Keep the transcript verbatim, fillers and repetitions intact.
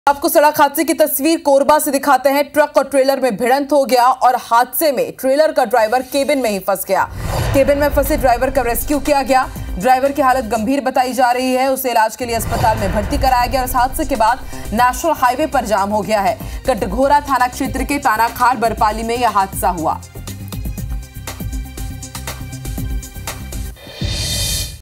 आपको सड़क हादसे की तस्वीर कोरबा से दिखाते हैं। ट्रक और ट्रेलर में भिड़ंत हो गया और हादसे में ट्रेलर का ड्राइवर केबिन में ही फंस गया। केबिन में फंसे ड्राइवर का रेस्क्यू किया गया। ड्राइवर की हालत गंभीर बताई जा रही है। उसे इलाज के लिए अस्पताल में भर्ती कराया गया। इस हादसे के बाद नेशनल हाईवे पर जाम हो गया है। कटघोरा थाना क्षेत्र के तानाखार बरपाली में यह हादसा हुआ।